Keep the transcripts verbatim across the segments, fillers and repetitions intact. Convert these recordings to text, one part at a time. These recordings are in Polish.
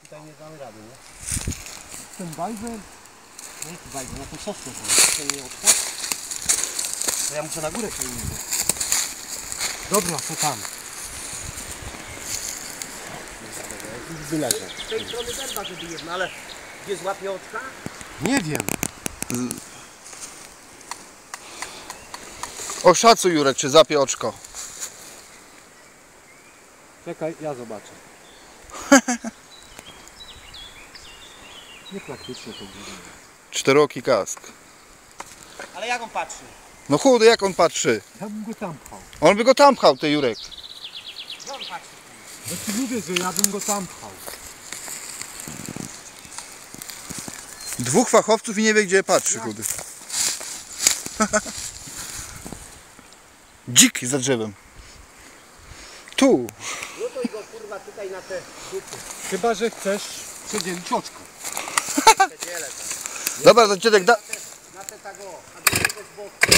tutaj nie damy rady, nie? Ten bajzer? Nie, tu bajzer, na tą sosnę to ten nie odpad. To ja muszę na górę się iść. Dobra, to tam. Wyleżę. Z tej strony dęba, żeby jedna, ale gdzie złapie oczka? Nie wiem. Oszacuj, Jurek, czy zapie oczko. Czekaj, ja zobaczę. Niepraktycznie to było. Czterooki kask. Ale jak on patrzy? No chudy, jak on patrzy? Ja bym go tam pchał. On by go tam pchał, ty Jurek. Gdzie on patrzy? Ja ci mówię, że ja bym go tam pchał. Dwóch fachowców i nie wie, gdzie patrzy, chudy. Dzik za drzewem. Tu. No to i go kurwa tutaj na te dupy. Chyba, że chcesz przedzielić oczko. Przedzielę to. Dobra, to dziadek da... Na te tak o, a drugie z boku.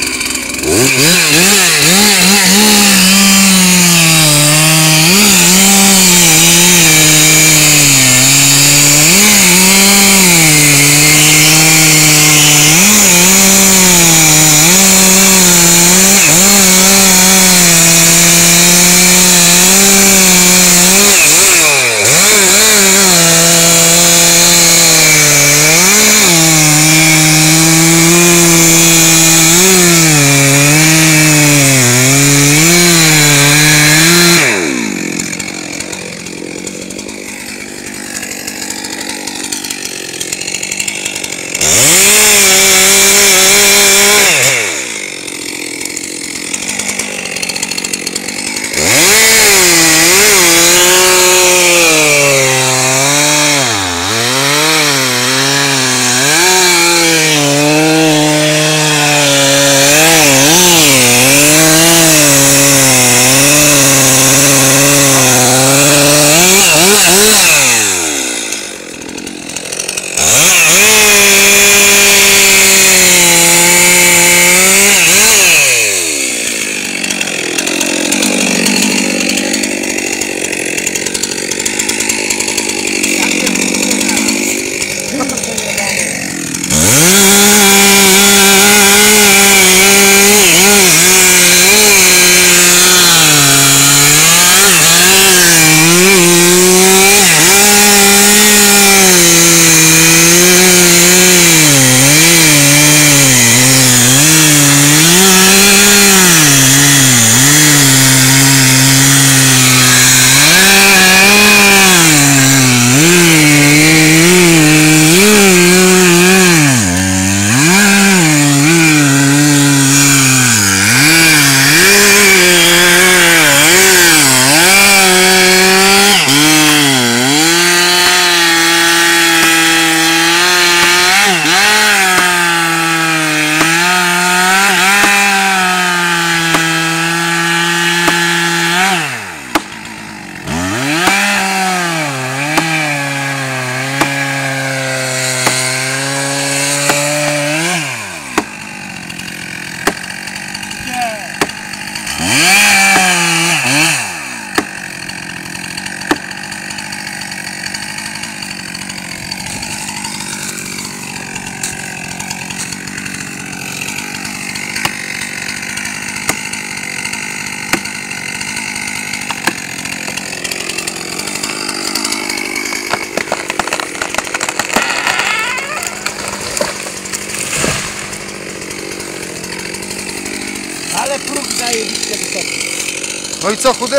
Ale próg zajebiście wysoki. No i co, chudy?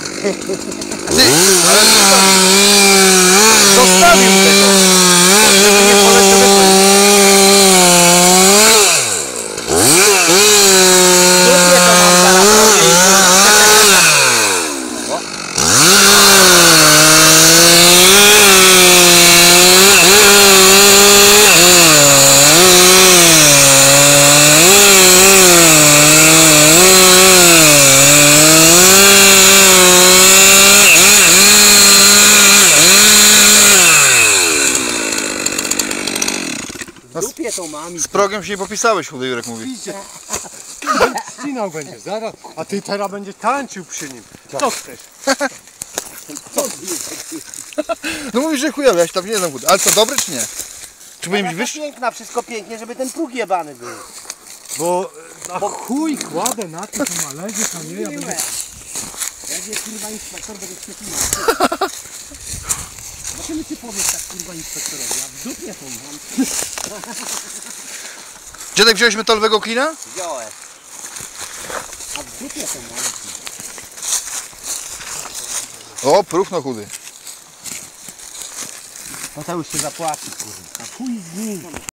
Ty, ale zostawił tego. Żeby nie poleciał wyżej. Dupie to mam zaraz. Dupie to mam. Z progiem się nie popisałeś, chudy, Jurek mówi. Ścinał będzie zaraz, a ty teraz będziesz tańczył przy nim. Co chcesz? No mówisz, że chujowy, ja się tam nie znam chudy. Ale co, dobry czy nie? Czy powinien być Taka wyższy? piękna, wszystko pięknie, żeby ten próg jebany był. Bo na chuj kładę na to, to ma leży, to nie, ja będę... Jak jest kurwa inspektor, będzie świetliła. Zobaczymy, czy powiesz tak kurwa inspektorowi, a w dupie to mam. Dziadek, wziąłeś metalowego klina? Wziąłem. A w dupie to mam. O, próchno chudy. No to już się zapłaci kurwa. A chuj z nim.